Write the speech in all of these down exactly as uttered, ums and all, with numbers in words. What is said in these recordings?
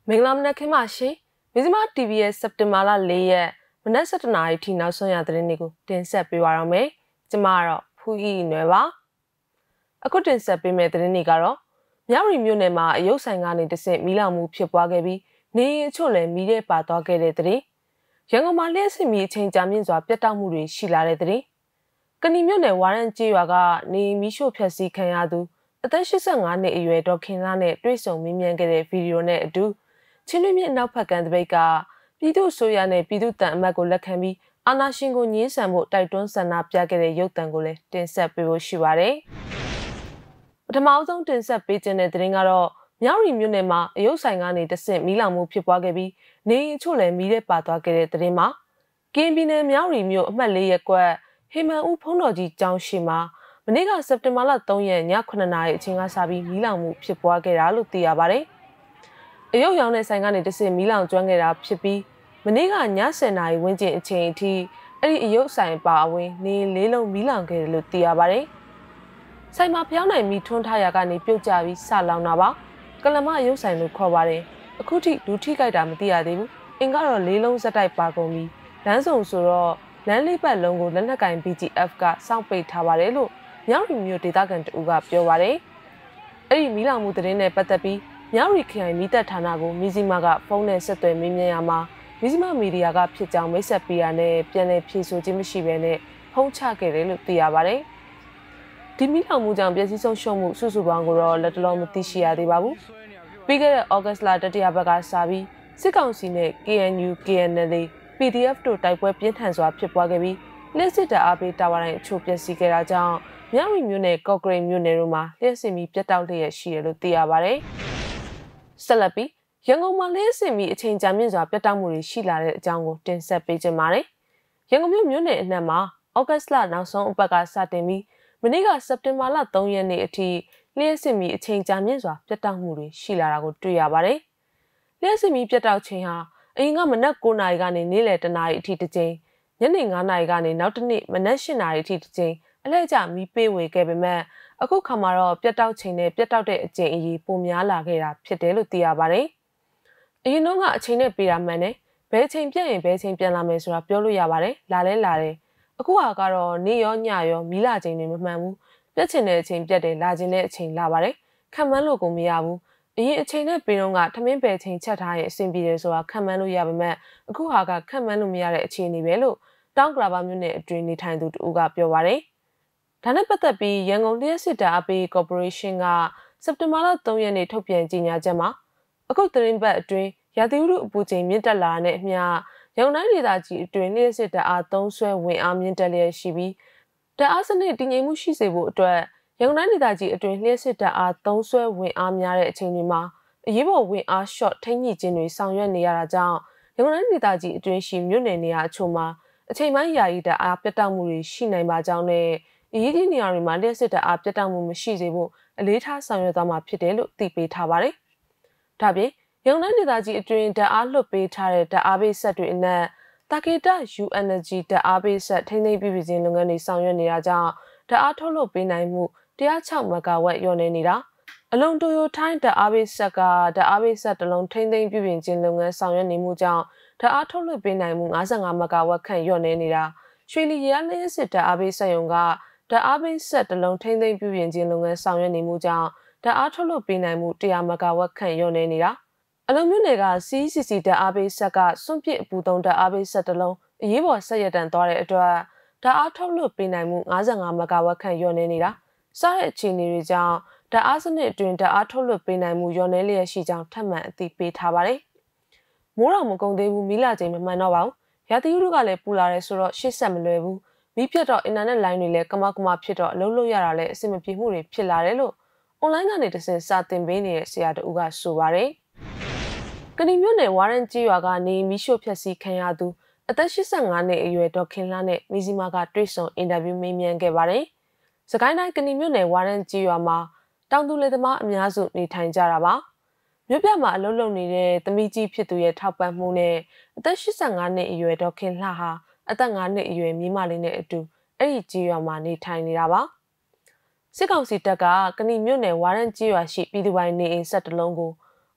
မင်္ဂလာမနက်ခင်းပါရှင်။ Mizzima တီ ဗီ ရဲ့စက်တင်ဘာလ၄ရက်မနက်၁၁နာရီထိနောက်ဆုံးရသတင်းတွေကိုတင်ဆက်ပေးပါရမယ်။ကျွန်မကတော့ဖူးဤနွယ်ပါ။အခုတင်ဆက်ပေးမယ့်သတင်းတွေကတော့မြောက်ရီမြို့နယ်မှာအယုတ်ဆိုင်ကနေတဆင့်မီးလောင်မှုဖြစ်ပွားခဲ့ပြီးနေအိမ်အချို့လည်းမီးထဲပါသွားခဲ့တဲ့သတင်း။ရန်ကုန်မှာလျှက်စစ်မီးအချိန်ကြာမြင့်စွာပြတ်တောက်မှုတွေရှိလာတဲ့သတင်း။ကဏီမြို့နယ်ဝါရန်ကျေးရွာကနေမီးရှို့ဖျက်ဆီးခံရသူအသက်၈၅နှစ်အရွယ်ဒေါ်ခင်လာနဲ့တွေ့ဆုံမေးမြန်းခဲ့တဲ့ဗီဒီယိုနဲ့အတူချင်းတွင်းမြစ်နောက်ဖက်ကံတပိတ်ကပြည်သူ့ဆိုရနဲ့ပြည်သူ့တန်အမတ်ကိုလက်ခံပြီးအာဏာရှင်ကိုညှင်းဆန်ဖို့တိုက်တွန်းဆန္ဒပြခဲ့တဲ့ရုပ်သံကိုလည်းတင်ဆက်ပေးဖို့ရှိပါတယ်။ပထမဆုံးတင်ဆက်ပေးခြင်းတဲ့သတင်းကတော့မြောက်ရီမြို့နယ်မှာအယုတ်ဆိုင်ကနေတဆင့်မီးလောင်မှုဖြစ်ပွားခဲ့ပြီးနေအိမ်အချို့လည်းမီးထဲပါသွားခဲ့တဲ့သတင်းမှာကင်းပြည်နယ်မြောက်ရီမြို့အမှတ်၄ရပ်ကွက်ဟေမန်ဦးဖုံးတော်ကြီးကျောင်းရှိမှာမနေ့ကစက်တင်ဘာလ၃ရက်ညခုနှစ်နာရီအချိန်ကစပြီးမီးလောင်မှုဖြစ်ပွားခဲ့တာလို့သိရပါတယ်။အယုတ်ရောင်တဲ့ဆိုင်ကနေတဆင့်မီးလောင်ကျွမ်းခဲ့တာဖြစ်ပြီးမနေ့ကည၁၀နာရီဝန်းကျင်အချိန်အထိအဲ့ဒီအယုတ်ဆိုင်ပါအဝင်နေလေးလုံးမီးလောင်ခဲ့တယ်လို့သိရပါတယ်။ဆိုင်မှာဖျောင်းနိုင်မီထွန်းထားရာကနေပြုတ်ကျပြီးဆလောင်တာပါ။ကလမအယုတ်ဆိုင်လို့ခေါ်ပါတယ်။အခုထိလူထိကြိုက်တာမသိရသေးဘူး။အင်ကတော့လေးလုံးစက်တိုက်ပါကုန်ပြီးလမ်းစုံဆိုတော့လမ်းလေးပတ်လုံးကိုလက်နက်ကင် B G F ကစောင့်ပိတ်ထားပါတယ်လို့မြောက်ရီမြို့ဒေသခံတဦးကပြောပါတယ်။အဲ့ဒီမီးလောင်မှုသတင်းနဲ့ပတ်သက်ပြီးမြောက်ရီခရိုင်မီးတပ်ဌာနကိုမီဇီမာကဖုန်းနဲ့ဆက်သွယ်မေးမြန်းရမှာမီဇီမာမီဒီယာကဖြစ်ကြောင်းမိတ်ဆက်ပေးရနဲ့ပြန်လည်ဖြေဆိုခြင်းမရှိဘဲနဲ့ဖုန်းချခဲ့တယ်လို့သိရပါတယ်။ဒီမီးလောင်မှုကြောင့်ပျက်စီးဆုံးရှုံးမှုစုစုပေါင်းကိုတော့လက်တလုံးမသိရှိရသေးပါဘူး။ပြီးခဲ့တဲ့ဩဂတ်စ်လတတိယပတ်ကစပြီးစစ်ကောင်စီနဲ့ K N U K N L P D F တို့တိုက်ပွဲပြင်းထန်စွာဖြစ်ပွားခဲ့ပြီးလျှက်စစ်တပ်အားပေးတာဝါတိုင်းအချို့ပျက်စီးခဲ့တာကြောင့်မြောက်ရီမြို့နယ်ကော့ကရိတ်မြို့နယ်တို့မှာလျှက်စစ်မီပြတ်တောက်လျက်ရှိတယ်လို့သိရပါတယ်။ဆက်လက်ပြီးရန်ကုန်မှာလျှက်စစ်မီအချိန်ကြာမြင့်စွာပြတ်တောက်မှုတွေရှိလာတဲ့အကြောင်းကိုတင်ဆက်ပေးကြပါမယ်။ရန်ကုန်မြို့မြို့နယ်အနှံ့မှာဩဂတ်စ်လနောက်ဆုံးအပတ်ကစတင်ပြီးမနေ့ကစက်တင်ဘာလ၃ရက်နေ့အထိလျှက်စစ်မီအချိန်ကြာမြင့်စွာပြတ်တောက်မှုတွေရှိလာတာကိုတွေ့ရပါတယ်။လျှက်စစ်မီပြတ်တောက်ချိန်ဟာအရင်ကမနက်၉နာရီကနေနေ့လယ်၁နာရီအထိတစ်ကြိမ်ညနေ၅နာရီကနေနောက်တစ်နေ့မနက်၈နာရီအထိတစ်ကြိမ်အလှည့်ကျမီးပေးဝေခဲ့ပေမဲ့အခုခါမှာတော့ပြတ်တောက်ချိန်နဲ့ပြတ်တောက်တဲ့အကျင့်အရေးပိုများလာခဲ့တာဖြစ်တယ်လို့သိရပါတယ်။အရင်တော့ကအချိန်နဲ့ပေးတာမှန်တယ်။ဘယ်ချိန်ပြတ်ရင်ဘယ်ချိန်ပြန်လာမယ်ဆိုတာပြောလို့ရပါတယ်။လာလဲလာတယ်။အခုဟာကတော့နေ့ရောညရောမီးလာချိန်တွေမမှန်ဘူး။ပြတ်ချင်တဲ့အချိန်ပြတ်တယ်လာချင်တဲ့အချိန်လာပါတယ်။ခံမှန်းလို့ကိုမရဘူး။အရင်အချိန်နဲ့ပေးတော့ကထမင်းပယ်ချိန်ချက်ထားရင်အဆင်ပြေတယ်ဆိုတာခံမှန်းလို့ရပါမဲ့အခုဟာကခံမှန်းလို့မရတဲ့အခြေအနေပဲလို့တောင်ကလာပါမြို့နယ်အတွင်းနေထိုင်သူတူကပြောပါတယ်။ဒါနဲ့ပတ်သက်ပြီးရန်ကုန်လျှက်စစ်တပ်အပေးကော်ပိုရေးရှင်းကစက်တင်ဘာလ၃ရက်နေ့ထုတ်ပြန်ကြေညာချက်မှာအခုသတင်းပတ်အတွင်းရာသီဥတုအပူချိန်မြင့်တက်လာတဲ့အမျှရန်ကုန်တိုင်းဒေသကြီးအတွင်းလျှက်စစ်တပ်အားသုံးဆွဲဝင်အားမြင့်တက်လျက်ရှိပြီးတပ်အားစနစ်တည်ငြိမ်မှုရှိစေဖို့အတွက်ရန်ကုန်တိုင်းဒေသကြီးအတွင်းလျှက်စစ်တပ်အားသုံးဆွဲဝင်အားများတဲ့အချိန်တွေမှာအရေးပေါ်ဝင်အား short ထိန်းညှိခြင်းတွေဆောင်ရွက်နေရတာကြောင့်ရန်ကုန်တိုင်းဒေသကြီးအတွင်းရှိမြို့နယ်နေရာအချို့မှာအချိန်ပိုင်းယာယီတပ်အားပြတ်တောက်မှုတွေရှိနိုင်ပါကြောင်းနဲ့အရေးကြီးနေရာတွေမှာလျှက်စစ်တပ်အားပြတ်တောက်မှုမရှိစေဖို့အလေးထားဆောင်ရွက်သွားမှာဖြစ်တယ်လို့သိပေးထားပါတယ်။ဒါပြင်ရန်ကုန်တိုင်းဒေသကြီးအတွင်းတပ်အားလွှတ်ပေးထားတဲ့တပ်အားပေးဆက်တွေအနက်တာကေတ U Energy တပ်အားပေးဆက်ထိန်းသိမ်းပြီးပြည်ခြင်းလုပ်ငန်းတွေဆောင်ရွက်နေတာကြောင့်တပ်အားထုတ်လုပ်ပေးနိုင်မှု၁၀၆မဂါဝက်လျော့နေနေတာအလုံးတိုယိုထိုင်းတပ်အားပေးဆက်ကတပ်အားပေးဆက်တစ်လုံးထိန်းသိမ်းပြီးပြည်ခြင်းလုပ်ငန်းဆောင်ရွက်နေမှုကြောင့်တပ်အားထုတ်လုပ်ပေးနိုင်မှု၅၅မဂါဝက်ခန့်လျော့နေနေတာရွှေလီရလျှက်စစ်တပ်အားပေးဆက်ရုံကဓာတ်အားပေးဆက်တစ်လုံးထိန်းသိမ်းပြုပြင်ခြင်းလုပ်ငန်းဆောင်ရွက်နေမှုကြောင့်ဓာတ်အားထုတ်လုပ်ပေးနိုင်မှု၁၀၀မဂါဝက်ခန့်လျော့နေနေတာအလုံးမြို့နယ်က C C C ဓာတ်အားပေးဆက်ကစွန့်ပစ်အပူသုံးဓာတ်အားပေးဆက်တစ်လုံးအရေးပေါ်ဆက်ရတန်သွားတဲ့အတွက်ဓာတ်အားထုတ်လုပ်ပေးနိုင်မှု၅၅မဂါဝက်ခန့်လျော့နေနေတာစတဲ့အခြေအနေတွေကြောင့်ဓာတ်အားစနစ်အတွင်းဓာတ်အားထုတ်လုပ်ပေးနိုင်မှုလျော့နေလျက်ရှိကြောင်းထပ်မံအသိပေးထားပါတယ်။မိုးတော်မကုန်သေးဘူးမီးလာချိန်မမှန်တော့ပါဘူး။ရာသီဥတုကလည်းပူလာတယ်ဆိုတော့ရှေ့ဆက်မလွယ်ဘူး။မီးပြတ်တော့အင်တာနက်လိုင်းတွေလည်းကမကမဖြစ်တော့အလုပ်လုပ်ရတာလည်းအဆင်မပြေမှုတွေဖြစ်လာတယ်လို့အွန်လိုင်းကနေတဆင့်စာသင်ပေးနေတဲ့ဆရာတူကဆိုပါတယ်။ကဏီမြို့နယ်ဝါရန်ကျေးရွာကနေမီးရှို့ဖျက်ဆီးခံရသူအသက်၈၅နှစ်အရွယ်ဒေါ်ခင်လာနဲ့မီဇီမာကတွေ့ဆုံအင်တာဗျူးမေးမြန်းခဲ့ပါတယ်။စကိုင်းတိုင်းကဏီမြို့နယ်ဝါရန်ကျေးရွာမှာတောင်သူလယ်သမားအများစုနေထိုင်ကြတာပါ။မြို့ပြမှာအလုပ်လုပ်နေတဲ့သမီးကြီးဖြစ်သူရဲ့ထောက်ပံ့မှုနဲ့အသက်၈၅နှစ်အရွယ်ဒေါ်ခင်လာဟာအသက်၅နှစ်အရွယ်မြေးမလေးနဲ့အတူအဲ့ဒီကျေးရွာမှာနေထိုင်နေတာပါစစ်ကောင်စီတပ်ကကဏီမြို့နယ်ဝါရန်ကျေးရွာရှိပြည်သူပိုင်နေအိမ်ဆက်တလုံးကို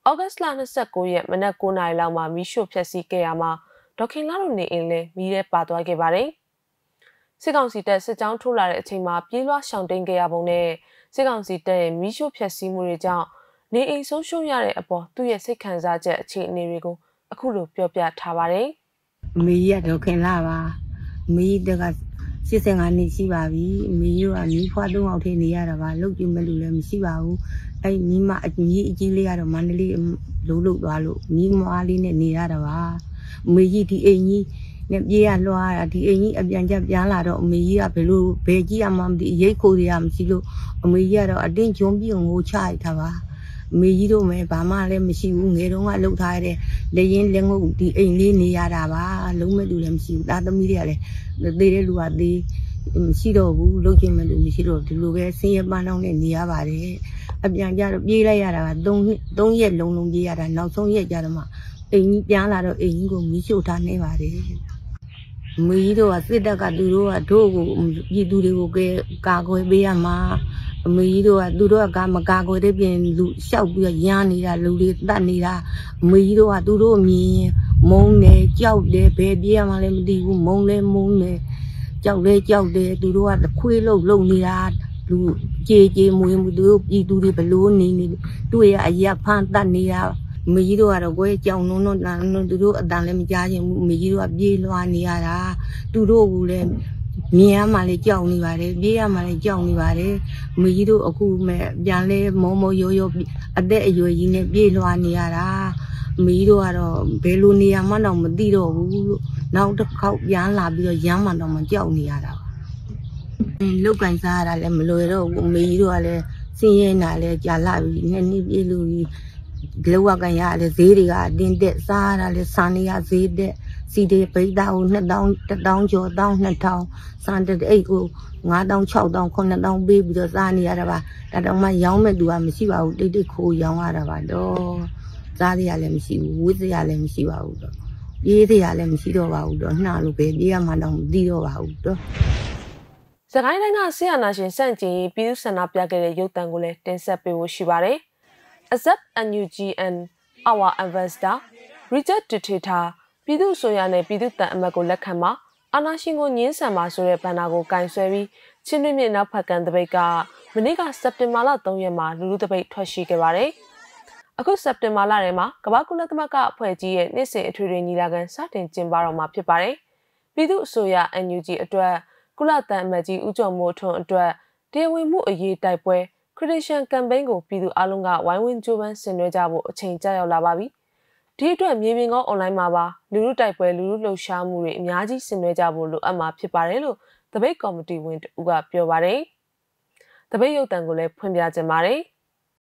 August လ29ရက်မနက်9နာရီလောက်မှာမီးရှို့ဖျက်ဆီးခဲ့ရမှာဒေါခင်လာတို့နေအိမ်လည်းမီးထဲပါသွားခဲ့ပါတယ်။စစ်ကောင်စီတပ်စစ်ကြောင်းထိုးလာတဲ့အချိန်မှာပြေးလွှားရှောင်တိန်ခဲ့ရပုံနဲ့စစ်ကောင်စီတပ်ရဲ့မီးရှို့ဖျက်ဆီးမှုတွေကြောင့်နေအိမ်ဆုံးရှုံးရတဲ့အပေါ်သူ့ရဲ့စိတ်ခံစားချက်အခြေအနေတွေကိုအခုလိုပြောပြထားပါတယ်။မီးရဒေါခင်လာပါမီးတကစစ်စင်ကနေရှိပါပြီမီးရောမီးဖွားသုံးအောင်ထိနေရတာပါလုတ်ကြည့်မဲ့လူလည်းမရှိပါဘူးအဲ့မီးမအကြီးအကြီးလေးကတော့မန္တလေးလုံးလုံးသွားလို့မီးမွားလေးနဲ့နေရတာပါမီးကြီးဒီအိမ်ကြီးနဲ့ပြေးရလွှားတာဒီအိမ်ကြီးအပြန်ချက်ပြန်လာတော့အမေကြီးကဘယ်လိုဘယ်ကြီးအမှမသိရိတ်ခိုးရမရှိလို့အမေကြီးကတော့အတင်းကျုံပြီးငိုချရတာပါအမေကြီးတို့မဲ့ဘာမှလည်းမရှိဘူးငယ်တုန်းကလှုပ်ထားတဲ့လက်ရင်လက်ငုပ်ဒီအိမ်လေးနေရတာပါလုံးမဲ့လူလည်းမရှိဘူးသားသမီးတွေကလည်းသေတဲ့လူကသေမရှိတော့ဘူးလှုပ်ခြင်းမဲ့လူမရှိတော့ဒီလိုပဲဆင်းရဲပန်းတောင်းနဲ့နေရပါတယ်အပြန်ကြတော့ပြေးလိုက်ရတာက3နှစ်3ရက်လုံးလုံးပြေးရတာနောက်ဆုံးရက်ကြတော့မှအိမ်ကြီးပြန်လာတော့အိမ်ကြီးကိုမီးရှို့ထားနေပါတယ်မီးတို့ကစစ်တပ်ကသူတို့ကတို့ကိုပြည်သူတွေကိုကာကွယ်ပေးရမှာအမေကြီးတို့ကသူတို့ကမကာကွယ်တဲ့ပြင်လူလျှောက်ပြီးရမ်းနေတာလူတွေတတ်နေတာအမေကြီးတို့ကသူတို့မြင်မုန်းတယ်ကြောက်တယ်ဘယ်ပြေးရမှလည်းမသိဘူးမုန်းလဲမုန်းတယ်ကြောက်လဲကြောက်တယ်သူတို့ကခွေးလုံးလုံးနေတာလူကြေကြေမွေးမှုသူတို့ပြည်သူတွေဘလို့နေနေတွေ့ရအရက်ဖမ်းတတ်နေတာအမေကြီးတို့ကတော့ကိုယ်ကြောင်နုံနုံသူတို့အတန်လည်းမကြားချင်ဘူးအမေကြီးတို့ကပြေးလွှားနေရတာသူတို့ကလည်းမြင်ရမှလည်းကြောက်နေပါတယ်ပြေးရမှလည်းကြောက်နေပါတယ်အမေကြီးတို့အခုမဲ့ပြန်လဲမောမောရိုးရိုးအသက်အရွယ်ကြီးနဲ့ပြေးလွှားနေရတာအမေကြီးတို့ကတော့ဘယ်လိုနေရမှတော့မသိတော့ဘူးလို့နောက်တစ်ခေါက်ပြန်လာပြီးတော့ရမ်းမှတော့မကြောက်နေရတာပါလုတ်ကန်စားရတာလည်းမလွယ်တော့ဘူးအမေကြီးတို့ကလည်းစင်းရဲနာလည်းကြာလာပြီနှစ်နှစ်ပြေးလို့လောက်ကန်ရလည်းဈေးတွေကအတင်းတက်စားရတာလည်းစံနေရဈေးတက်စီတွေပိတ်သားကို2000 1000ကျော်1200စံတဲ့အိတ်ကို5000 6000 9000ပေးပြီးတော့စားနေရတာပါဒါတော့မှရောင်းမဲ့သူကမရှိပါဘူးတိတ်တိတ်ခိုးရောင်းရတာပါတော့စားရလည်းမရှိဘူးဝိစရလည်းမရှိပါဘူးတော့ပြေးစရလည်းမရှိတော့ပါဘူးတော့နှာလို့ပဲပြေးရမှတော့မသိတော့ပါဘူးတော့စကိုင်းတိုင်းကဆီယနာရှင်စန့်ကျင်ပြည်သူ့ဆန္ဒပြခဲ့တဲ့ရုပ်သံကိုလည်းတင်ဆက်ပေးဖို့ရှိပါတယ်Accept N U G and our ambassador reject dictator ပြည်သူ့ဆိုရနဲ့ပြည်သူ့တန်အမတ်ကိုလက်ခံမှာအာဏာရှင်ကိုညှင်းဆန်မှာဆိုတဲ့ဘဏ္ဍာကိုကင်ဆယ်ပြီးချင်းတွင်းမြစ်နောက်ဖက်ကန်တပိတ်ကမနေ့ကစက်တင်ဘာလ3ရက်မှာလူလူတပိတ်ထွက်ရှိခဲ့ပါတယ်။အခုစက်တင်ဘာလထဲမှာကမ္ဘာကုလသမဂ္ဂအဖွဲ့ကြီးရဲ့နှစ်စဉ်အထွေထွေညီလာခံစတင်ကျင်းပတော့မှာဖြစ်ပါတယ်။ပြည်သူ့ဆိုရ N U G အတွက်ကုလတန်အမတ်ကြီးဦးကျော်မိုးထွန်းအတွက်တရားဝင်မှုအရေးတိုက်ပွဲChristian campaign ကိုပြည်သူအလုံးကဝိုင်းဝန်းကြိုးပမ်းဆင်နွှဲကြဖို့အချိန်ကြာရောက်လာပါပြီ။ဒီအတွက်မြေပြင်ကော online မှာပါလူလူတိုက်ပွဲလူလူလှုပ်ရှားမှုတွေအများကြီးဆင်နွှဲကြဖို့လိုအပ်မှာဖြစ်ပါတယ်လို့တပိတ်ကော်မတီဝင်တူကပြောပါတယ်။တပိတ်ရုပ်သံကိုလည်းဖွင့်ပြခြင်းပါတယ်။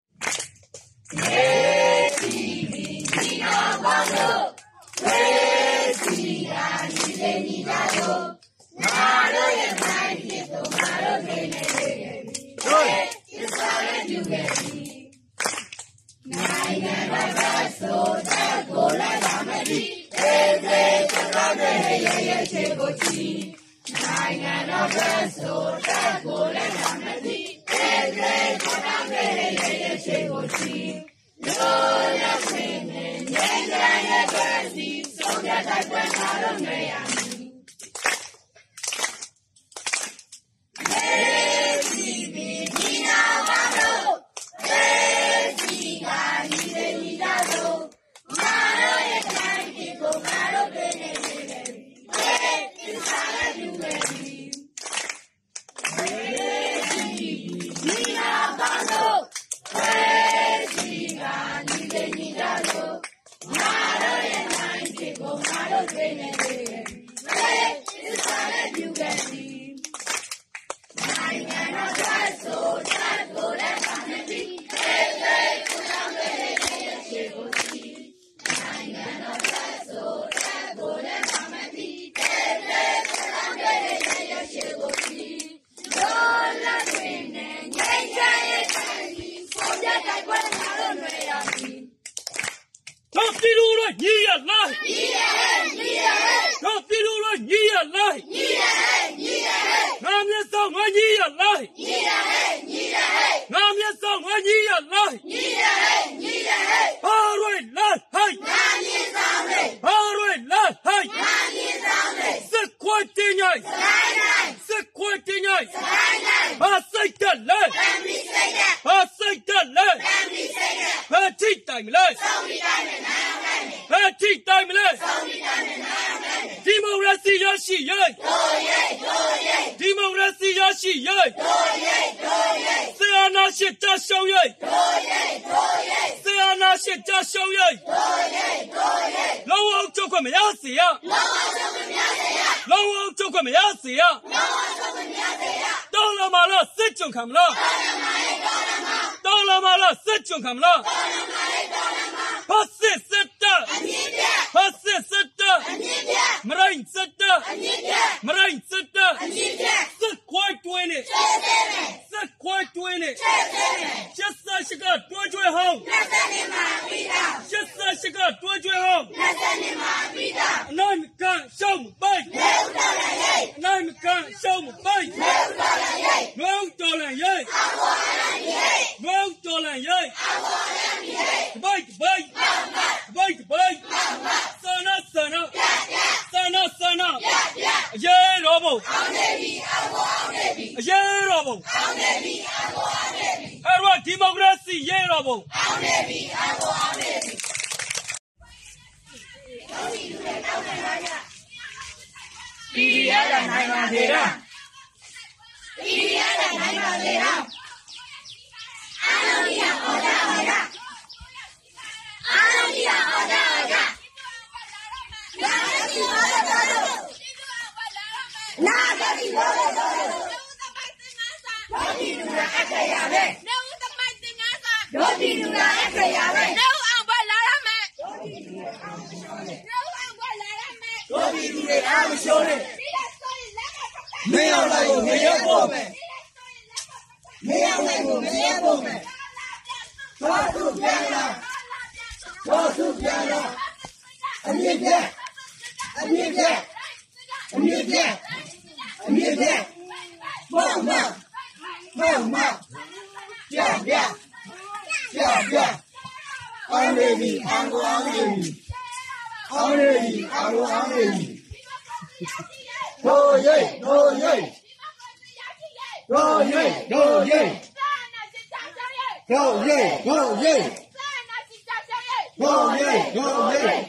နိုင်ငံတော်ကဆိုတဲ့ကိုလည်းပါမတိတေသေးတောင်းတဲ့ရဲ့ရဲ့ချေကိုချီနိုင်ငံတော်ကဆိုတဲ့ကိုလည်းပါမတိတေသေးတောင်းတဲ့ရဲ့ရဲ့ချေကိုချီလိုရခွင့်နဲ့ဉာဏ်ရရဲ့ပဲစီဆုံးဖြတ်တိုက်ပွဲလာတော့နေရမည်ဒီဒီဒီနာပါတော့ Hallelujah! time le Saudi time le Party time le Saudi time le Democracy yashi ye do ye do ye Democracy yashi ye do ye do ye Sayana shit ta show ye do ye do ye Sayana shit ta show ye do ye do ye Low out to come ya see ya Low out to come ya see ya Low out to come ya see ya Low out to come ya see ya Don't la mala sit chung come la Don't la mala sit chung come la Pass it sit down Pass it sit down Marine sit down Marine sit down Sit quite doing it Sit quite doing it Just as she got to your home Just as she got to your home And I'm can't show me bite And I'm can't show me bite No dollar yay No dollar yay Bite bite Bite bite Sana sana Sana sana Yeah robo Yeah robo Harwa democracy yeah robo Media la nai ma de ra Media la nai ma de ra Anomiya oda oda Anomiya oda oda Nagati wala dodo Nagati wala dodo Dodi dura akaya be Dodi dura akaya be Dodi dura am shore Me ala yo me yo po me Me ala yo me yo po me Tosu piana Tosu piana Ami pye Ami pye Ami pye Ami pye Mama Mama Pya pya Pya pya I'm ready I'm ready I'm ready I'm ready Go yay go yay Go yay go yay Go yay go yay Go yay go yay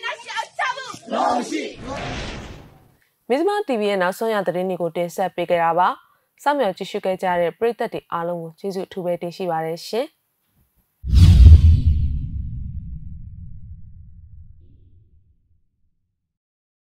Mizzima T V ရဲ့နောက်ဆုံးရသတင်းတွေကိုတင်ဆက်ပေးကြတာပါ။စောင့်မျှော်ကြည့်ရှုခဲ့ကြတဲ့ပရိသတ်တွေအားလုံးကိုကျေးဇူးအထူးပဲတင်ရှိပါတယ်ရှင်။